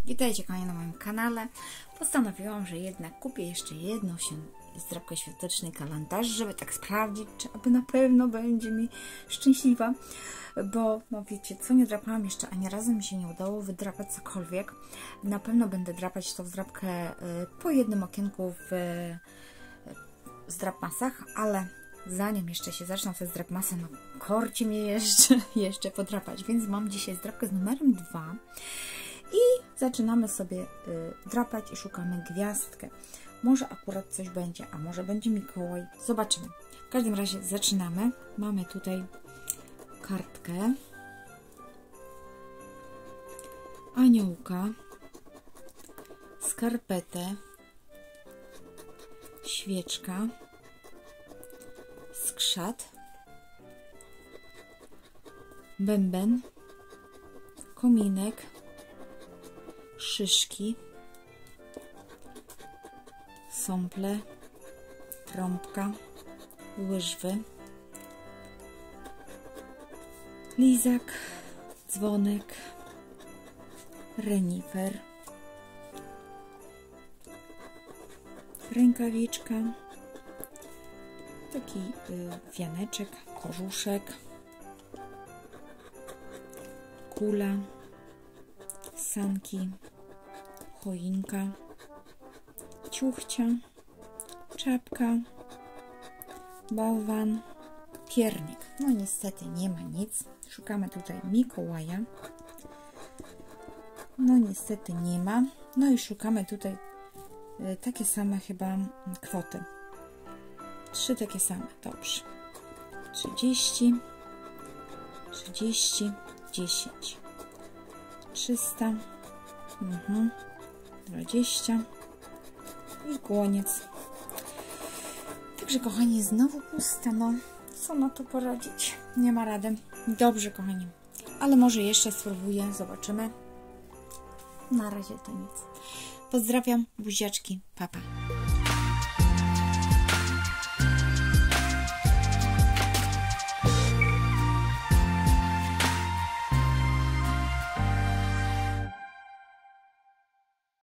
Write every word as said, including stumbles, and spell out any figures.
Witajcie kochani na moim kanale. Postanowiłam, że jednak kupię jeszcze jedną się zdrabkę świąteczny kalendarz, żeby tak sprawdzić, czy aby na pewno będzie mi szczęśliwa. Bo, no wiecie co, nie drapałam jeszcze, ani razu mi się nie udało wydrapać cokolwiek. Na pewno będę drapać tą zdrabkę po jednym okienku w zdrapmasach, ale zanim jeszcze się zaczną te zdrapmasy, no korci mnie jeszcze, jeszcze podrapać. Więc mam dzisiaj zdrabkę z numerem dwa. I zaczynamy sobie y, drapać i szukamy gwiazdkę. Może akurat coś będzie, a może będzie Mikołaj. Zobaczymy. W każdym razie zaczynamy. Mamy tutaj kartkę, aniołka, skarpetę, świeczka, skrzat, bęben, kominek, szyszki, sąple, trąbka, łyżwy, lizak, dzwonek, renifer, rękawiczka, taki y, wianeczek, korzuszek, kula, sanki, choinka, ciuchcia, czapka, bałwan, piernik. No niestety nie ma nic. Szukamy tutaj Mikołaja. No niestety nie ma. No i szukamy tutaj y, takie same chyba kwoty. Trzy takie same. Dobrze. trzydzieści, trzydzieści, dziesięć. trzysta, mhm, dwadzieścia i koniec. Także kochani, znowu puste, no co na to poradzić? Nie ma rady. Dobrze kochani, ale może jeszcze spróbuję, zobaczymy. Na razie to nic. Pozdrawiam, buziaczki, pa pa.